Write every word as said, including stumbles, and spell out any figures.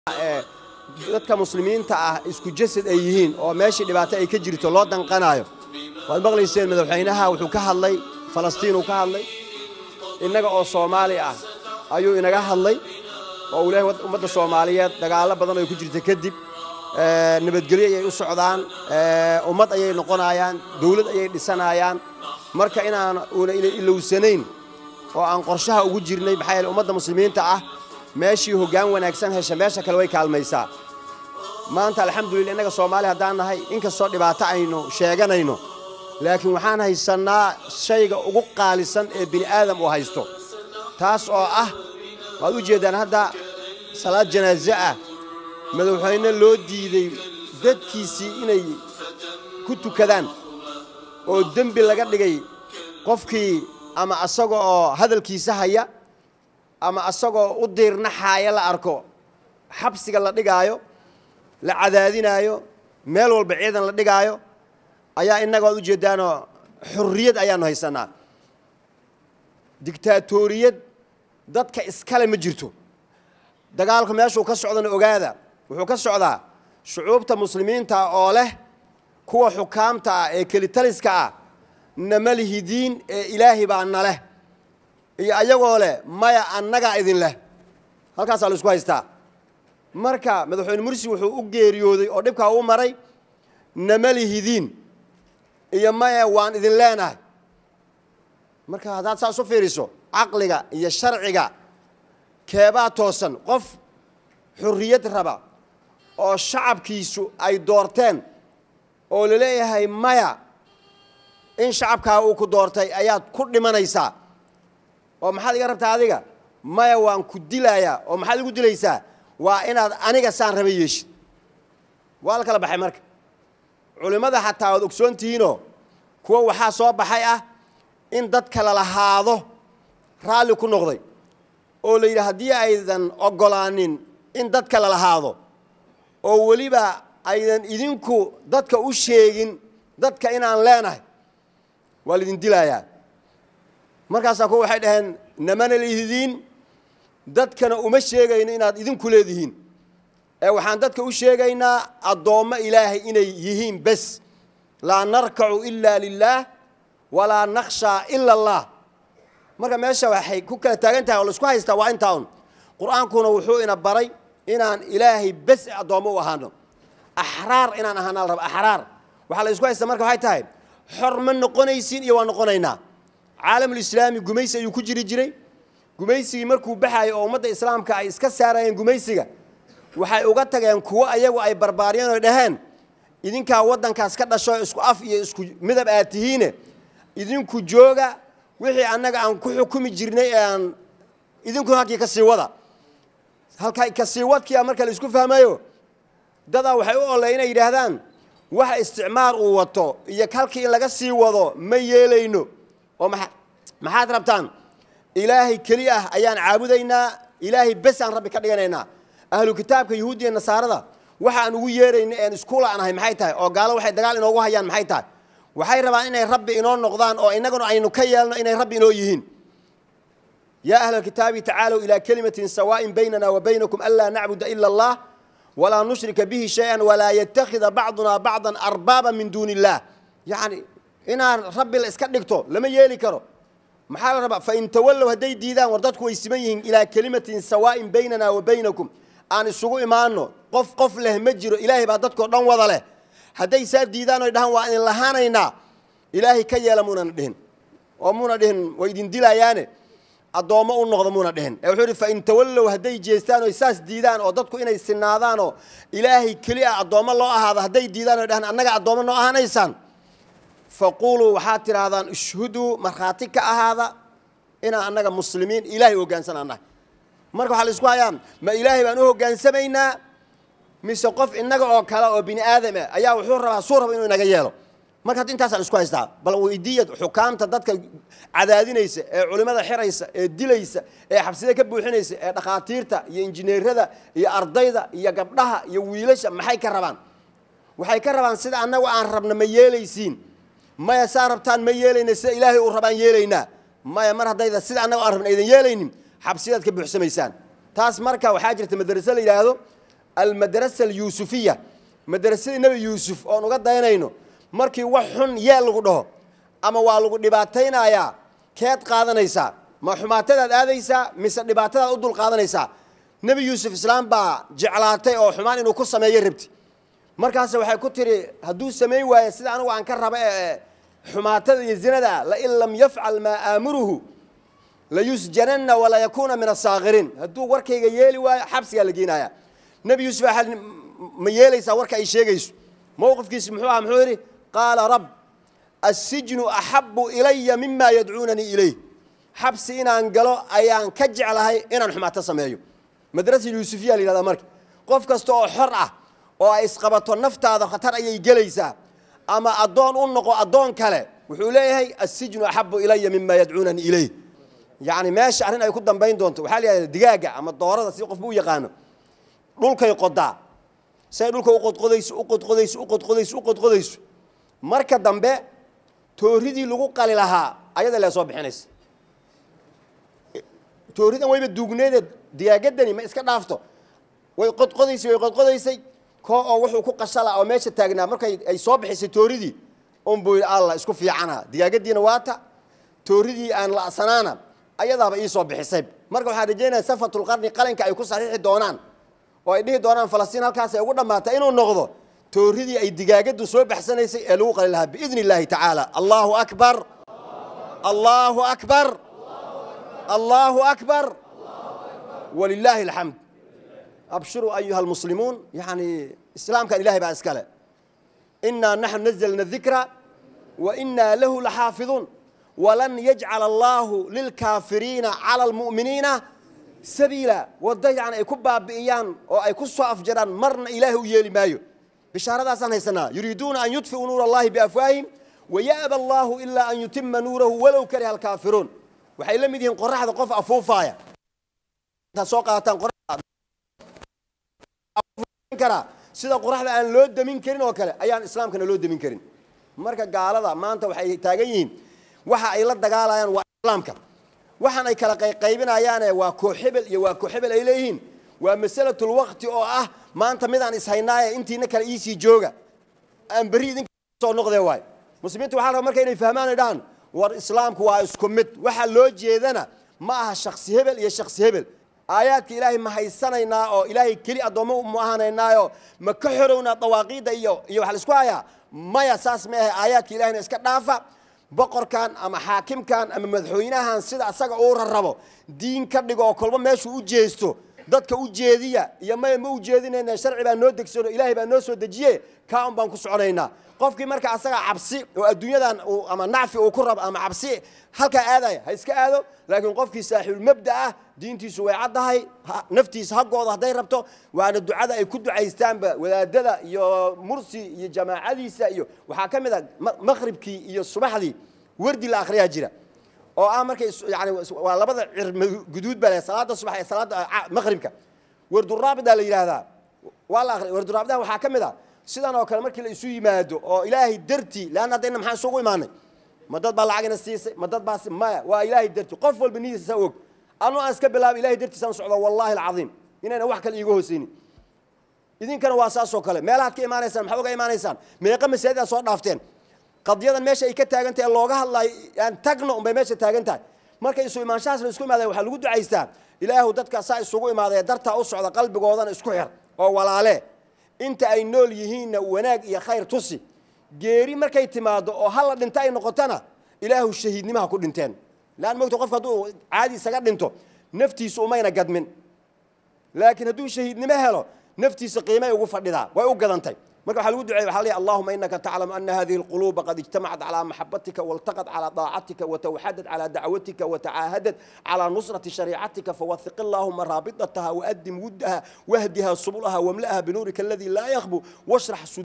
dadka muslimiinta ah isku jasad ay yihiin oo meeshii dhibaato ay ka jirto loo danqanayo waad maqlayseen madaxweynaha wuxuu ka hadlay Falastiin uu ka hadlay inaga oo Soomaali ah ayuu inaga hadlay oo uu leeyahay ummadda Soomaaliyeed dagaalo badan oo ku jirta kadib ee nabadgelyo ay u socdaan ee ummad ay noqonayaan dawlad ay dhisanayaan marka inaan una ilowsanayn oo aan qorshaha ugu jirnay baxay ummadda muslimiinta ah meeshii hoggaan wanaagsan hesha meesha kale way kaalmaysaa maanta alxamdulillah inaga Soomaali hadaan nahay inkastoo dhibaato aynu sheeganayno laakiin waxaan haysanaa shayga ugu qaalisan ee bini aadam uu haysto taas oo ah waad u jeedaan hadda salaad janaaza ah madaxweyne loo diiday dadkiisii inay ku tukadaan oo dambi laga dhigay qofkii ama asaga oo hadalkiisa haya ama asagoo u diirnaxaaya la arko xabsiga la dhigaayo la cadaadinayo meel walba ciidan la dhigaayo ayaa inaga u jeedaano xurriyad ayaanu haysanaa diktatoriyad dadka iskale ma jirto dagaalka meeshuu ka socdana ogaada wuxuu ka socdaa shucuubta muslimiinta oo leh kuwa xukaamta ah ee kelitaliska ah namalihidiin ee ilaahi baa naleh iyo ayagoo leh maya annaga idin leh halkaas la isku haystaa marka madaxweyne Mursi wuxuu u geeriyooday oo dhibka uu maray namalihidiin iyo maya waan idin leenahay marka hadaad saas u fiiriso aqliga iyo sharciga keebaa toosan qof xurriyad raba oo shacabkiisu ay doorteen oo la leeyahay maya in shacabka uu ku doortay ayaad ku dhimanaysaa oo maxaad iga rabtaa adiga maya waan ku dilayaa oo maxaad igu dilaysaa waa inaad aniga saan rabay yeeshid waa la kala baxay marka culimada xataa wad ogsoontihiino kuwa waxa soo baxay ah in dadka la lahaado raali ku noqday oo la yiraahdo hadii aydan ogolaanin in dadka la lahaado oo waliba aydan idinku dadka u sheegin dadka inaan leenahay waa la idin dilayaa markaas ku waxay dhaheen namana lihidiin dadkana uma sheegayno inaad idinku leedihiin ee waxaan dadka u sheegaynaa adooma ilaahay inay yihiin bas la narka'u illa lillah wala nakhsha illa allah marka meesha waxay ku kala taagan tahay oo la isku haystaa waa intaan quraankuna wuxuu ina baray inaan ilaahay bas adooma u ahaano ahraar inaan ahaana rab ahraar waxa la isku haystaa marka waxay tahay xor ma noqonaysiin iyo waa noqonaynaa عالم الإسلامي جميسي يكون جري جري جميسي مركو بحاي أو مدة إسلام كأي إسكسارين جميسي وحي أوقات يعني كوا أيوة أي برباريان ودهان إذن كأودن كاسكت شوي إسكو أف إسكو مذهب آتيهنه إذن كجوجا وحي أنك عن كل حكومة جرني عن إذن كنا كي كسيوضا هل كي كسيوض كي أمريكا الإسكو فهمايو ده ده وحي أقول لينا يرهدان وح استعمار ووطو يكال كي لقى سيوضا ما يلينو وما ما حد ربطان إلهي كليه أيان عابدينا إلهي بس عن ربي كدينا أهل الكتاب كيهودي النصارى ده وحن ويرين إن سكولا أنا هي محيتها أو قالوا واحد قال إنه هو هيان محيتها وحي ربع إن ربي إنه نقضان أو إنه قلنا إنه كيالنا إن ربي إنه يهين يا أهل الكتاب تعالوا إلى كلمة سواء بيننا وبينكم ألا نعبد إلا الله ولا نشرك به شيئا ولا يتخذ بعضنا بعضا أربابا من دون الله يعني إن ربي الإسكندكتو لما يلي كرو محل ربع فإن تولوا هدي ديدان وردتكم يسميهم إلى كلمة سواء بيننا وبينكم أن السوق إيمانه قف قف له مجر إلهي بعدتكم دون وضله هدي ساد ديدان ويدهن وأن اللهانينا إلهي كي يلمونا دهن ومونا دهن ويدين دلا يعني الضوامع النغضمونا دهن يقول فإن تولوا هدي جيستان ويساس ديدان وردتكم إن السنادانو إلهي كلي الضوامع الله هذا هدي ديدان ويدهن أنك الضوامع الله هنيسان فقولوا وحاتر هذا اشهدوا مرخاتك هذا إن أنك مسلمين إلهي وجانسنا أنا مركو حال إسقوا أيام ما إلهي بأنه جانسمينا مسقف إنك أو كلا أو بني آدم أيها وحور صورة بإنه نجيله مركو أنت أصلا إسقوا يستا بل ويدية حكام تدتك عدادين يس علماء الحريس دليس حبسية كبوا حنيس دخاتيرتا ينجنير هذا يا أرضي ذا يا قبلها يويلش ما حي كربان وحي كربان سيد أنا وأن ربنا مياليسين ما يساربتان ما يلين سيد إلهي وربان يلينا ما يمر هذا إذا سيد أنا وأن ربنا إذا يلين حبسية كبوا حسميسان تاس مركا وحاجة المدرسة اللي هذا المدرسة اليوسفية مدرسة النبي يوسف أو نقد دينينه مركي وحن يالغده أما والغ دباتين آيا كيت قادنيسا ما حماتنا هذيسا مثل دباتنا أدل قادنيسا نبي يوسف إسلام با جعلاتي أو حمان إنه قصة ما يربتي مركز waxay ku tiri haduu sameey waayo sida anigu aan ka rabay xumaatada iyo zinada la in lam yaf'al ma amuruhu la yusjanna wala yakuna min as-saghirin haduu warkayga yeeli waayo xabsiga la geenaya nabi yusuf hal ma yeelaysa warka ay sheegayso mowqifkiisa muxuu ahaa muxuu yiri qala rabb as-sijnu ahabbu ilayya mimma yad'unani ilayhi xabsi inaan galo ayaan ka jeclahay inaan xumaata sameeyo madrasada yusufiya leeyahay marka qof kasto oo xor ah oo ay isqabato naftaada khatar ayay galaysaa ama adoon u noqo adoon kale wuxuu leeyahay as-sijnu ahabbu ilayya mimma yad'unani ilayhi yaani meesha arin ay ku dambayn doonto waxa leeyahay digaaga ama doorada si qof buu yaqaan dhulkay qodaa say dhulka u qodqodayso u qodqodayso u qodqodayso u qodqodayso marka dambe tooridii lagu qali lahaa ayada la soo bixinaysa tooridan wayba duugneed digaagadani ma iska dhaafto way qodqodaysay way qodqodaysay ko oo wuxuu ku qashala oo meesha taagnaa markay ay soo bixisay tooridii on buu Allah isku fiicana digaagadiina waata tooridii aan la asanaana ayadaaba ii soo bixisay marka waxa rajaynayaa safatul qarni qalinka ay ku saxiixi doonaan oo ay dhihi doonaan Falastiin halkaas ay ugu dhamaatay inuu noqdo tooridii ay digaagadu soo baxsanaysay ee lagu qali lahaa biidnillaahi ta'ala Allahu akbar Allahu akbar Allahu akbar walillahi alhamd أبشروا أيها المسلمون يعني إسلام كان إلهي بأسكاله إنا نحن نزلنا الذكر وإنا له لحافظون ولن يجعل الله للكافرين على المؤمنين سبيلا وضيع عن أيكبا بإيان أو أيكسوا أفجران مرنا إله يلي مايو بشارة سنة سنة يريدون أن يطفئوا نور الله بأفواههم ويأبى الله إلا أن يتم نوره ولو كره الكافرون وحيلم يدين قرحة قف أفوفايا تسوقاتان قرحة كرا sida quraxda aan loo damin karin oo kale ayaan islaamkana loo damin karin marka gaalada maanta waxay taagan yihiin waxa ay la dagaalayaan waa islaamka waxaan ay kala qaybinayaan waa kooxibel iyo waa kooxibel ay leeyihiin waa mas'alatul waqti oo ah maanta mid aan ishaynaaye intiina kala iisi jooga aan bari idin soo noqday waay muslimiintu waxa la markay inay fahmaan idaan war islaamku waa isku mid waxa loo jeedana ma aha shakhsi hebel iyo shakhsi hebel آيات إلهي ما هيسنينا أو إلهي كلي أدومه مهانينا أو ما كحرونا طواقيد إيو إيو حلسكوايا ما يساس ما آيات إلهي نسكت نافع بقر كان أما حاكم كان أما مدحوينها هنسيد أساق أور الربو دين كردقو كل ما ماشو وجهستو dadka u jeediya iyo ma ma u jeedinayna sharci baa noo degsano ilaahay baa noo soo dajiye kaan baan ku soconaynaa qofkii marka asaga cabsi oo adduunyadan ama nacfi oo ku rab ama cabsi halka aaday ha iska aado laakiin qofkii saaxiib mabda ah diintiisu way cadahay naftiisa hagooda haday rabto waana ducada ay ku ducaystaanba wadaadada iyo mursi iyo jamaacadiisa iyo waxa kamid ah maghribkii iyo subaxdii wardi la akhriya jira oo ah markay yaani waa labada guduud baa salaada subax iyo salaada maghribka wardu raabida la yiraahdaa wala akhri wardu raabida waxa kamid ah sidan oo kale markii la isu yimaado oo ilaahay darti laana hadayna maxaa soo iimaanay ma dad baa lacagna siisay ma dad baa ma waa ilaahay darti qof walba niyadiisa og anu aan iska bilaab ilaahay dartiisa aan socdo wallahi alazim inayna wax kale iiga hooseynin idinkana waa saas oo kale meelaha ka iimaanaysaan maxaa uga iimaanaysaan meeqa masaajida soo dhaafteen qadiyadan meesha ay ka taagantahay looga hadlay aan tagno um bay meesha taagantahay markay isu imaanshaas la isku imaaday waxa lagu ducaystaa ilaahu dadka saa isugu imaaday darta u socda qalbigoodana isku xir oo walaale inta ay nool yihiin wanaag iyo khayr tusi geeri markay timaado oo hal dhinta ay noqotana ilaahu shahiidnimaha ku dhinteen laan moogto qofka haduu caadi isaga dhinto naftiisu umayna gadmin laakiin haduu shahiidnimo helo naftiisa qiimay ugu fadhidaa way u gadantay marka waxa lagu duceeyay waxa leeyahay Allahumma innaka ta'lamu anna hadhihi alqulub qad ijtama'at ala mahabbatika waltaqat ala da'atika wa tawhadat ala da'watika wa ta'ahadat ala nusrati shari'atika fawathiq Allahumma rabitataha wa addim wuddaha wahdiha subulaha wamla'aha binurika alladhi la yakhbu washrah